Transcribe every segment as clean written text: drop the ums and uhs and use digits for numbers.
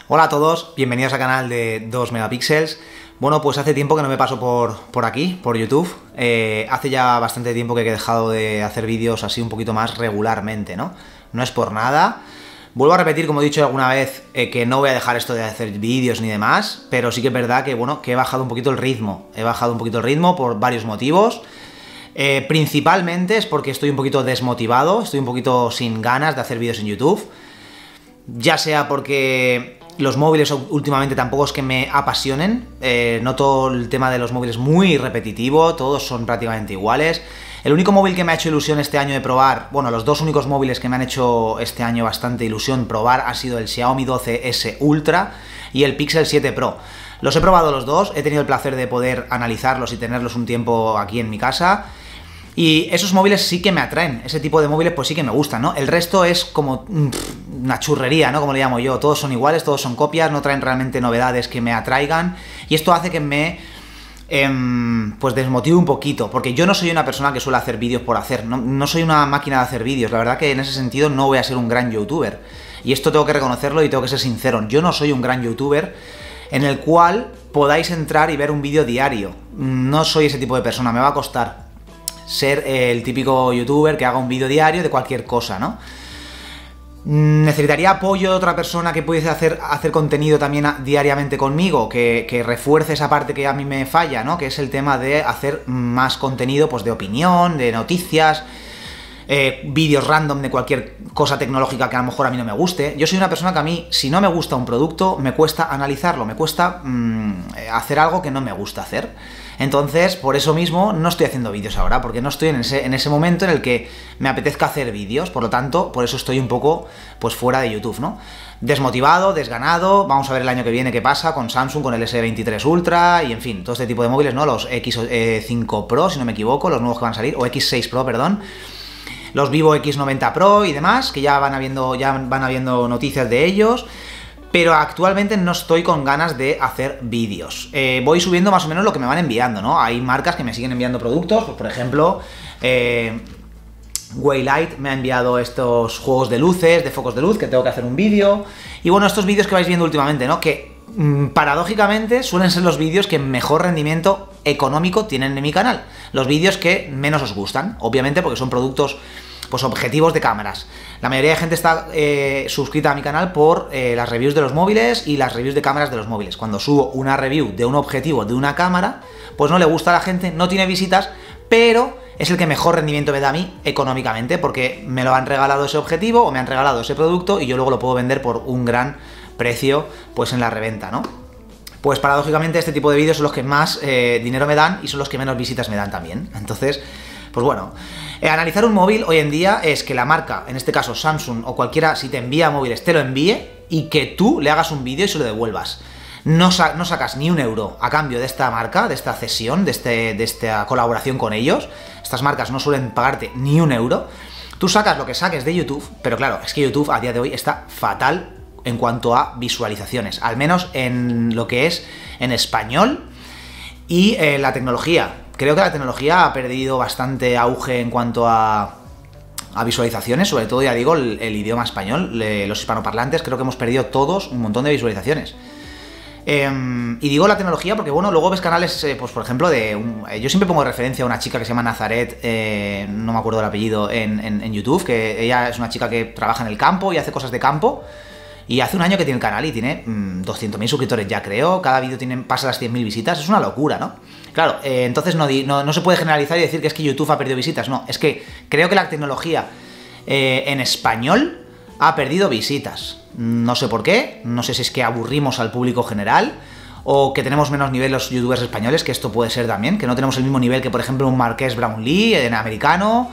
Hola a todos, bienvenidos al canal de 2 Megapíxeles. Bueno, pues hace tiempo que no me paso por aquí, por YouTube. Hace ya bastante tiempo que he dejado de hacer vídeos así un poquito más regularmente, ¿no? No es por nada. Vuelvo a repetir, como he dicho alguna vez, que no voy a dejar esto de hacer vídeos ni demás, pero sí que es verdad que, bueno, que he bajado un poquito el ritmo. He bajado un poquito el ritmo por varios motivos. Principalmente es porque estoy un poquito desmotivado, estoy un poquito sin ganas de hacer vídeos en YouTube. Ya sea porque los móviles últimamente tampoco es que me apasionen, noto el tema de los móviles muy repetitivo, todos son prácticamente iguales. El único móvil que me ha hecho ilusión este año de probar, bueno, los dos únicos móviles que me han hecho este año bastante ilusión probar ha sido el Xiaomi 12S Ultra y el Pixel 7 Pro. Los he probado los dos, he tenido el placer de poder analizarlos y tenerlos un tiempo aquí en mi casa. Y esos móviles sí que me atraen, ese tipo de móviles pues sí que me gustan, ¿no? El resto es como una churrería, ¿no? Como le llamo yo, todos son iguales, todos son copias, no traen realmente novedades que me atraigan, y esto hace que me pues desmotive un poquito, porque yo no soy una persona que suele hacer vídeos por hacer, no soy una máquina de hacer vídeos, la verdad que en ese sentido no voy a ser un gran youtuber, y esto tengo que reconocerlo y tengo que ser sincero, yo no soy un gran youtuber en el cual podáis entrar y ver un vídeo diario, no soy ese tipo de persona, me va a costar ser el típico youtuber que haga un vídeo diario de cualquier cosa, ¿no? Necesitaría apoyo de otra persona que pudiese hacer contenido también diariamente conmigo, que refuerce esa parte que a mí me falla, ¿no? Que es el tema de hacer más contenido, pues de opinión, de noticias, vídeos random de cualquier cosa tecnológica que a lo mejor a mí no me guste. Yo soy una persona que a mí, si no me gusta un producto, me cuesta analizarlo, me cuesta hacer algo que no me gusta hacer. Entonces, por eso mismo, no estoy haciendo vídeos ahora, porque no estoy en ese momento en el que me apetezca hacer vídeos, por lo tanto, por eso estoy un poco, pues, fuera de YouTube, ¿no? Desmotivado, desganado, vamos a ver el año que viene qué pasa con Samsung, con el S23 Ultra, y en fin, todo este tipo de móviles, ¿no? Los X5 Pro, si no me equivoco, los nuevos que van a salir, o X6 Pro, perdón, los Vivo X90 Pro y demás, que ya van habiendo noticias de ellos. Pero actualmente no estoy con ganas de hacer vídeos. Voy subiendo más o menos lo que me van enviando, ¿no? Hay marcas que me siguen enviando productos, pues por ejemplo, Waylight me ha enviado estos juegos de luces, de focos de luz, que tengo que hacer un vídeo. Y bueno, estos vídeos que vais viendo últimamente, ¿no? Que paradójicamente suelen ser los vídeos que mejor rendimiento económico tienen en mi canal. Los vídeos que menos os gustan, obviamente porque son productos, pues objetivos de cámaras. La mayoría de gente está suscrita a mi canal por las reviews de los móviles y las reviews de cámaras de los móviles. Cuando subo una review de un objetivo de una cámara, pues no le gusta a la gente, no tiene visitas, pero es el que mejor rendimiento me da a mí económicamente, porque me lo han regalado ese objetivo o me han regalado ese producto y yo luego lo puedo vender por un gran precio, pues en la reventa, ¿no? Pues paradójicamente este tipo de vídeos son los que más dinero me dan y son los que menos visitas me dan también. Entonces, pues bueno, analizar un móvil hoy en día es que la marca, en este caso Samsung o cualquiera, si te envía móviles, te lo envíe y que tú le hagas un vídeo y se lo devuelvas. No sacas ni un euro a cambio de esta marca, de esta cesión, de esta colaboración con ellos. Estas marcas no suelen pagarte ni un euro. Tú sacas lo que saques de YouTube, pero claro, es que YouTube a día de hoy está fatal en cuanto a visualizaciones, al menos en lo que es en español y la tecnología. Creo que la tecnología ha perdido bastante auge en cuanto a visualizaciones, sobre todo, ya digo, el idioma español, los hispanoparlantes, creo que hemos perdido todos un montón de visualizaciones. Y digo la tecnología porque, bueno, luego ves canales, pues por ejemplo, yo siempre pongo referencia a una chica que se llama Nazaret, no me acuerdo del apellido, en YouTube, que ella es una chica que trabaja en el campo y hace cosas de campo. Y hace un año que tiene el canal y tiene 200.000 suscriptores ya, creo. Cada vídeo pasa las 100.000 visitas. Es una locura, ¿no? Claro, entonces no se puede generalizar y decir que es que YouTube ha perdido visitas. No, es que creo que la tecnología en español ha perdido visitas. No sé por qué. No sé si es que aburrimos al público general o que tenemos menos nivel los youtubers españoles, que esto puede ser también. Que no tenemos el mismo nivel que, por ejemplo, un Marques Brownlee en americano.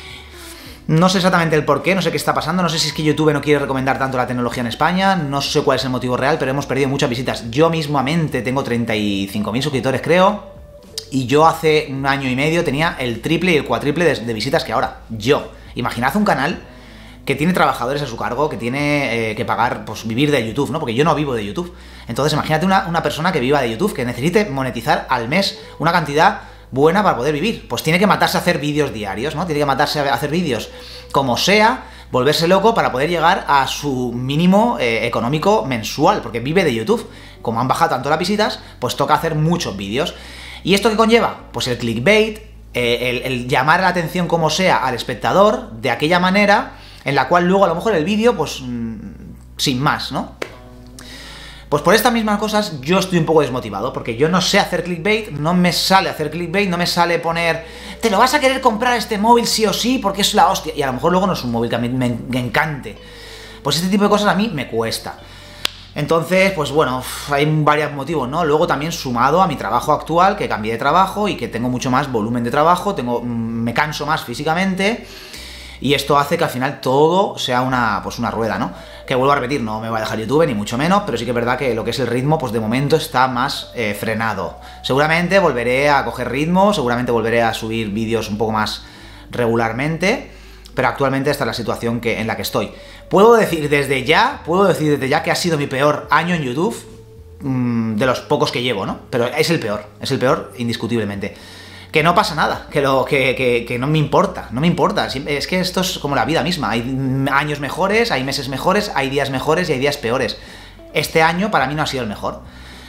No sé exactamente el porqué, no sé qué está pasando, no sé si es que YouTube no quiere recomendar tanto la tecnología en España, no sé cuál es el motivo real, pero hemos perdido muchas visitas. Yo mismamente tengo 35.000 suscriptores, creo, y yo hace un año y medio tenía el triple y el cuatriple de visitas que ahora. Yo. Imaginad un canal que tiene trabajadores a su cargo, que tiene que pagar, pues vivir de YouTube, ¿no? Porque yo no vivo de YouTube. Entonces imagínate una persona que viva de YouTube, que necesite monetizar al mes una cantidad buena para poder vivir. Pues tiene que matarse a hacer vídeos diarios, ¿no? Tiene que matarse a hacer vídeos como sea, volverse loco para poder llegar a su mínimo económico mensual, porque vive de YouTube. Como han bajado tanto las visitas, pues toca hacer muchos vídeos. ¿Y esto qué conlleva? Pues el clickbait, el llamar la atención como sea al espectador de aquella manera en la cual luego a lo mejor el vídeo, pues sin más, ¿no? Pues por estas mismas cosas yo estoy un poco desmotivado, porque yo no sé hacer clickbait, no me sale hacer clickbait, no me sale poner te lo vas a querer comprar este móvil sí o sí porque es la hostia, y a lo mejor luego no es un móvil que a mí me encante. Pues este tipo de cosas a mí me cuesta. Entonces, pues bueno, hay varios motivos, ¿no? Luego también sumado a mi trabajo actual, que cambié de trabajo y que tengo mucho más volumen de trabajo, me canso más físicamente, y esto hace que al final todo sea una rueda, ¿no? Que vuelvo a repetir, no me va a dejar YouTube, ni mucho menos, pero sí que es verdad que lo que es el ritmo, pues de momento está más frenado. Seguramente volveré a coger ritmo, seguramente volveré a subir vídeos un poco más regularmente, pero actualmente esta es la situación en la que estoy. Puedo decir desde ya que ha sido mi peor año en YouTube, de los pocos que llevo, ¿no? Pero es el peor indiscutiblemente. Que no pasa nada, que no me importa, es que esto es como la vida misma, hay años mejores, hay meses mejores, hay días mejores y hay días peores. Este año para mí no ha sido el mejor.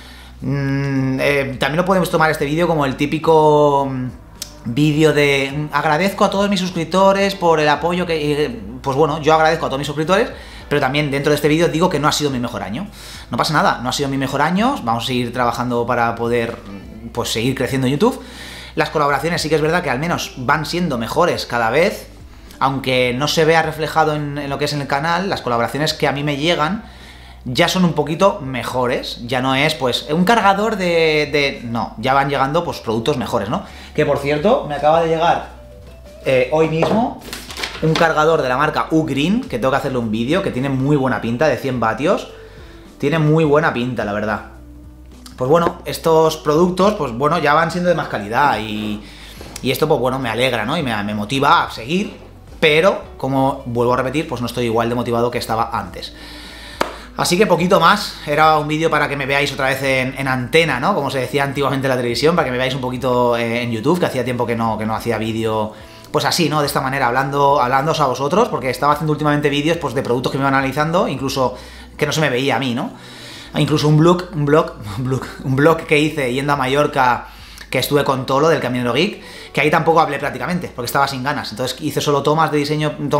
También lo podemos tomar este vídeo como el típico vídeo de agradezco a todos mis suscriptores por el apoyo que... Pues bueno, yo agradezco a todos mis suscriptores, pero también dentro de este vídeo digo que no ha sido mi mejor año. No pasa nada, no ha sido mi mejor año, vamos a seguir trabajando para poder pues seguir creciendo en YouTube. Las colaboraciones sí que es verdad que al menos van siendo mejores cada vez, aunque no se vea reflejado en lo que es en el canal, las colaboraciones que a mí me llegan ya son un poquito mejores, ya no es pues un cargador no, ya van llegando pues productos mejores, ¿no? Que por cierto, me acaba de llegar hoy mismo un cargador de la marca Ugreen, que tengo que hacerle un vídeo, que tiene muy buena pinta, de 100 vatios, tiene muy buena pinta, la verdad. Pues bueno, estos productos, pues bueno, ya van siendo de más calidad y esto, pues bueno, me alegra, ¿no? Y me motiva a seguir, pero, como vuelvo a repetir, pues no estoy igual de motivado que estaba antes. Así que poquito más, era un vídeo para que me veáis otra vez en antena, ¿no? Como se decía antiguamente en la televisión, para que me veáis un poquito en YouTube, que hacía tiempo que no hacía vídeo, pues así, ¿no? De esta manera, hablándoos a vosotros, porque estaba haciendo últimamente vídeos pues de productos que me iban analizando, incluso que no se me veía a mí, ¿no? Incluso un blog que hice yendo a Mallorca, que estuve con Tolo del Camionero Geek, que ahí tampoco hablé prácticamente, porque estaba sin ganas. Entonces hice solo tomas de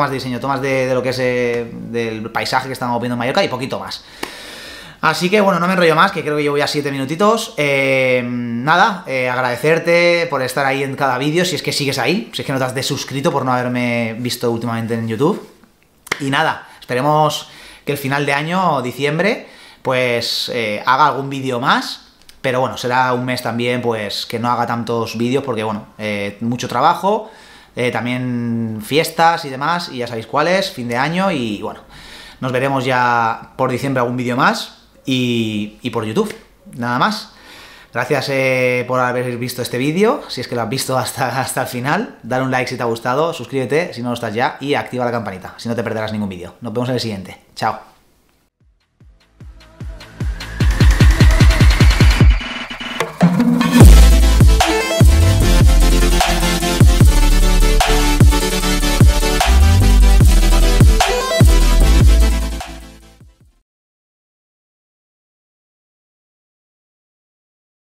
lo que es del paisaje que estábamos viendo en Mallorca y poquito más. Así que bueno, no me enrollo más, que creo que llevo ya 7 minutitos. Nada, agradecerte por estar ahí en cada vídeo, si es que sigues ahí, si es que no te has desuscrito por no haberme visto últimamente en YouTube. Y nada, esperemos que el final de año, diciembre, pues haga algún vídeo más, pero bueno, será un mes también pues que no haga tantos vídeos porque bueno, mucho trabajo, también fiestas y demás, y ya sabéis cuáles, fin de año, y bueno, nos veremos ya por diciembre algún vídeo más y por YouTube, nada más. Gracias por haber visto este vídeo, si es que lo has visto hasta el final, dale un like si te ha gustado, suscríbete si no lo estás ya y activa la campanita, si no te perderás ningún vídeo. Nos vemos en el siguiente, chao.